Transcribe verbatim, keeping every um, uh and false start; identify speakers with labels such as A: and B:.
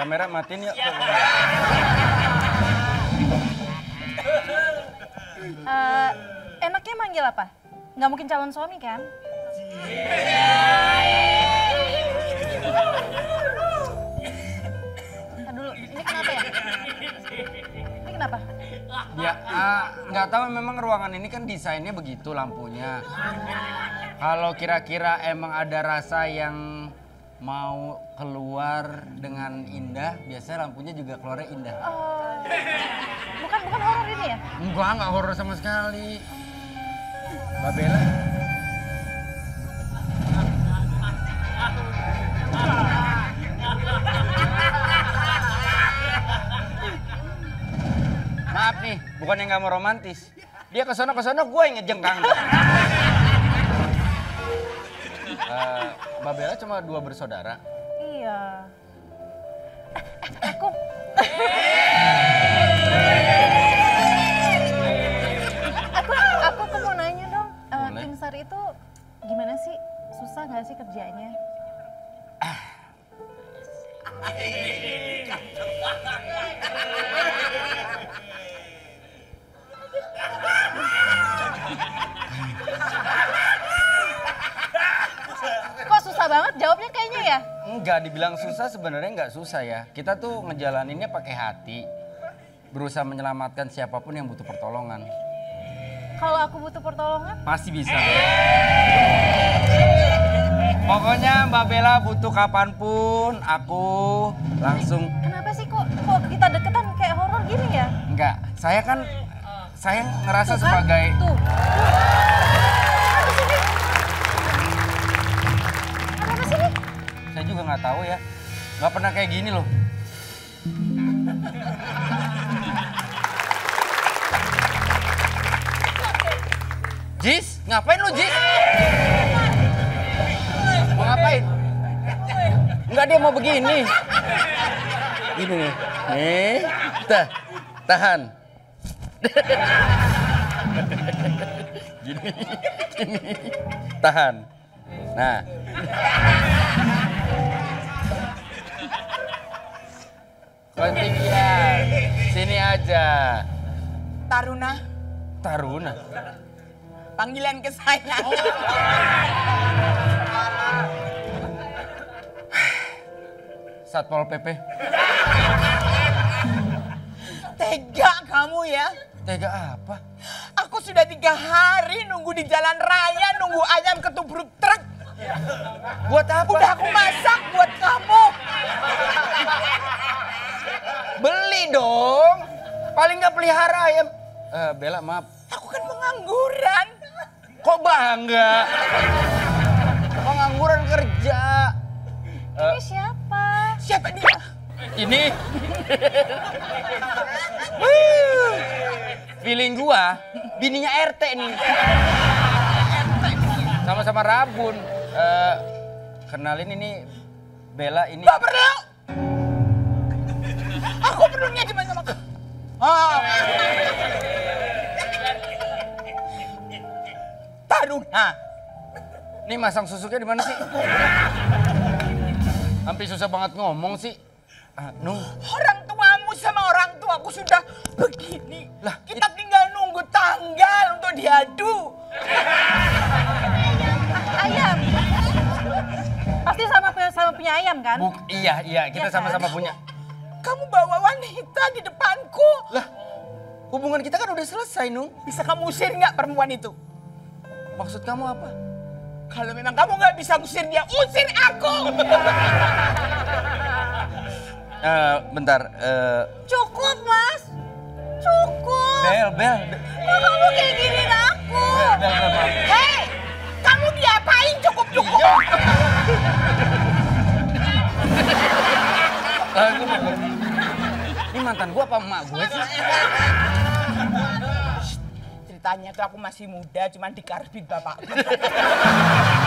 A: Kamera matiin yuk.
B: Uh, enaknya manggil apa? Nggak mungkin calon suami kan? Ntar dulu, ini kenapa ya? Ini kenapa?
A: Ya, uh, nggak tahu memang ruangan ini kan desainnya begitu lampunya. Kalau kira-kira emang ada rasa yang mau keluar dengan indah, biasanya lampunya juga keluarnya indah.
B: Uh, bukan bukan horor ini ya?
A: Enggak, nggak horor sama sekali. Mbak Bella. Maaf nih, bukan yang nggak mau romantis. Dia ke sono ke sono, gue yang ngejengkang. uh, Mbak Bella cuma dua bersaudara.
B: Iya. Eh, aku. aku aku tuh mau nanya dong, uh, Tim Sar itu gimana sih? Susah nggak sih kerjanya? Kok susah banget jawabnya kayaknya ya?
A: Enggak, dibilang susah sebenarnya nggak susah ya. Kita tuh ngejalaninnya pakai hati. Berusaha menyelamatkan siapapun yang butuh pertolongan.
B: Kalau aku butuh pertolongan?
A: Pasti bisa. Pokoknya Mbak Bella butuh kapanpun, aku langsung...
B: Kenapa sih kok, kok kita deketan kayak horor gini ya?
A: Enggak, saya kan, saya ngerasa
B: Tuh, kan?
A: sebagai...
B: Tuh, tuh. Kenapa sih nih?
A: Saya juga nggak tahu ya, nggak pernah kayak gini loh. Jis, ngapain lu Jis? Mau ngapain? Enggak, dia mau begini. Gini nih. Nih, tah, tahan. Gini, gini, tahan. Nah. Kontingen, sini aja.
C: Taruna.
A: Taruna?
C: Panggilan kesayangan.
A: Satpol P P.
C: Tega kamu ya.
A: Tega apa?
C: Aku sudah tiga hari nunggu di jalan raya, nunggu ayam ketubruk truk.
A: Buat apa?
C: Udah aku masak buat kamu.
A: Beli dong. Paling nggak pelihara ayam. Eh, Bella, maaf.
C: Aku kan pengangguran.
A: Kok bangga? Pengangguran kerja.
B: Ini siapa?
C: Siapa dia?
A: Ini. Feeling gua, bininya R T nih. Sama-sama rabun. Eh, kenalin ini Bella, ini.
C: Gak perlu. Aku perlunya cuma sama kamu. Oh. Taruna.
A: Ini masang susuknya di mana sih? Hampir susah banget ngomong sih. Ah, Nung.
C: Orang tuamu sama orang tuaku sudah begini.
A: Lah,
C: kita tinggal nunggu tanggal untuk diadu.
B: Ayam. Pasti sama sama punya ayam kan?
A: Buk, iya, iya, kita
B: Iya kan?
A: sama-sama punya.
C: Kamu bawa wanita di depanku.
A: Lah, hubungan kita kan udah selesai, Nung.
C: Bisa kamu usir nggak perempuan itu?
A: Maksud kamu apa?
C: Kalau memang kamu nggak bisa usir dia, usir aku.
A: Eh, bentar. eh,
B: Cukup mas, cukup.
A: Bel, Bel.
B: Kok kamu kayak giniin aku?
A: Bel, Bel, Bel, Bel.
C: Hei, kamu diapain cukup-cukup?
A: Iya. Eh, gua- Ini mantan gua apa emak gue sih?
C: Ceritanya tuh aku masih muda, cuman dikarbit bapakku.